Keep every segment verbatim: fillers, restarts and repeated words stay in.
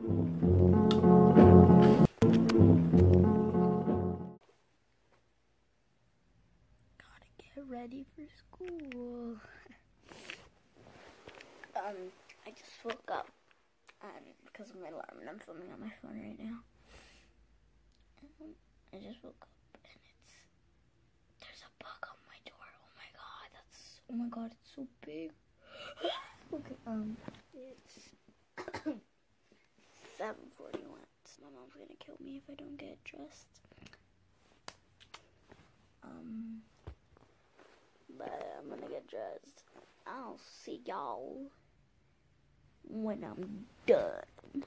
Gotta get ready for school. um, I just woke up um, because of my alarm, and I'm filming on my phone right now. Um, I just woke up, and it's there's a bug on my door. Oh my god, that's oh my god, it's so big. Okay, um, it's seven forty-one. My mom's gonna kill me if I don't get dressed. Um, but I'm gonna get dressed. I'll see y'all when I'm done.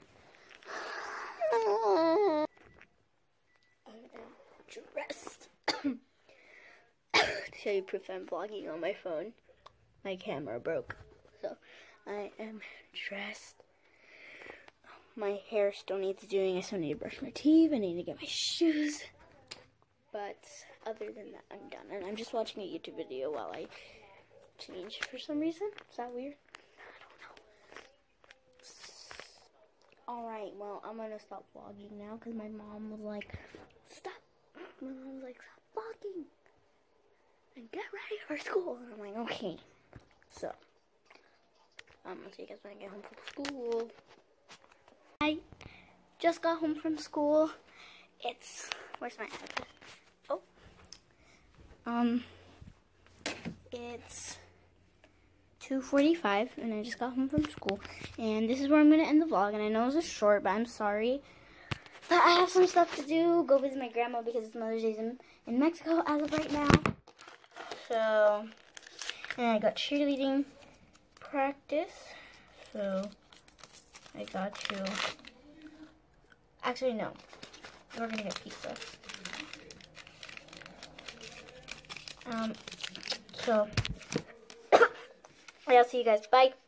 I'm dressed. To show you proof I'm vlogging on my phone, my camera broke. So I am dressed. My hair still needs doing. I still need to brush my teeth. I need to get my shoes. But other than that, I'm done. And I'm just watching a YouTube video while I change for some reason. Is that weird? I don't know. Alright, well, I'm going to stop vlogging now because my mom was like, stop. My mom was like, stop vlogging and get ready for school. And I'm like, okay. So, um, I'll see you guys when I get home from school. I just got home from school. It's, where's my iPad? Oh. Um, it's two forty-five, and I just got home from school. And this is where I'm going to end the vlog. And I know it was short, but I'm sorry. But I have some stuff to do. Go visit my grandma because it's Mother's Day in, in Mexico as of right now. So, and I got cheerleading practice. So, I got to, actually no, we're gonna get pizza. Um, so, I'll see you guys, bye.